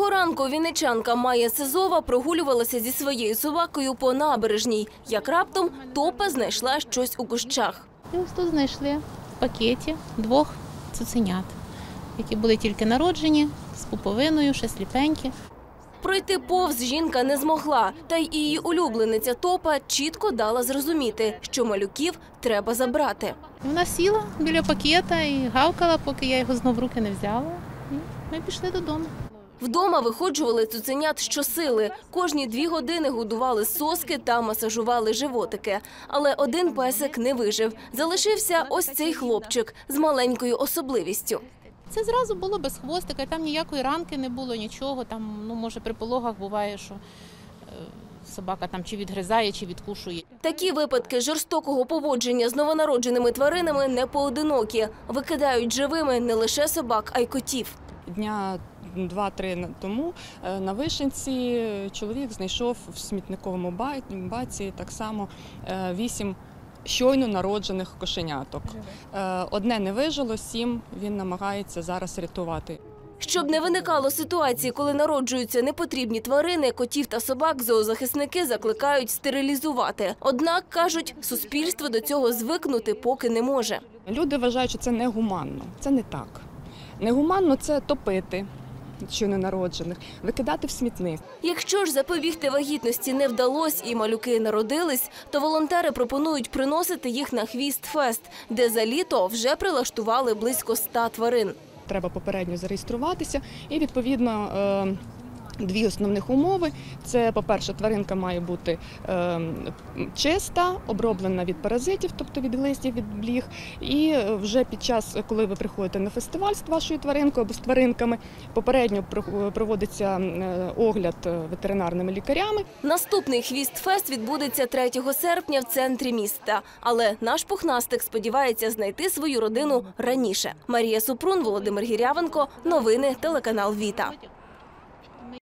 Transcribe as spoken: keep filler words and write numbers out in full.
Цього ранку вінничанка Майя Сизова прогулювалася зі своєю собакою по набережній. Як раптом Топа знайшла щось у кущах. І ось тут знайшли в пакеті двох цуценят, які були тільки народжені, з пуповиною, ще сліпенькі. Пройти повз жінка не змогла, та й її улюблениця Топа чітко дала зрозуміти, що малюків треба забрати. Вона сіла біля пакета і гавкала, поки я його знов в руки не взяла. І ми пішли додому. Вдома виходжували цуценят щосили. Кожні дві години годували соски та масажували животики. Але один песик не вижив. Залишився ось цей хлопчик з маленькою особливістю. Це зразу було без хвостика, там ніякої ранки не було, нічого. Там, ну, може, при пологах буває, що е, собака там чи відгризає, чи відкушує. Такі випадки жорстокого поводження з новонародженими тваринами не поодинокі. Викидають живими не лише собак, а й котів. Дня два-три тому на Вишенці чоловік знайшов в смітниковому баці так само вісім щойно народжених кошеняток. Одне не вижило, сім він намагається зараз рятувати. Щоб не виникало ситуації, коли народжуються непотрібні тварини, котів та собак зоозахисники закликають стерилізувати. Однак, кажуть, суспільство до цього звикнути поки не може. Люди вважають, що це негуманно. Це не так. Негуманно – це топити щойно народжених, викидати в смітник. Якщо ж запобігти вагітності не вдалося і малюки народились, то волонтери пропонують приносити їх на Хвіст-фест, де за літо вже прилаштували близько ста тварин. Треба попередньо зареєструватися і, відповідно, дві основних умови. Це, по-перше, тваринка має бути е, чиста, оброблена від паразитів, тобто від глистів, від бліг. І вже під час, коли ви приходите на фестиваль з вашою тваринкою або з тваринками, попередньо проводиться огляд ветеринарними лікарями. Наступний Хвіст-фест відбудеться третього серпня в центрі міста. Але наш пухнастик сподівається знайти свою родину раніше. Марія Супрун, Володимир Гірявенко. Новини телеканал Віта.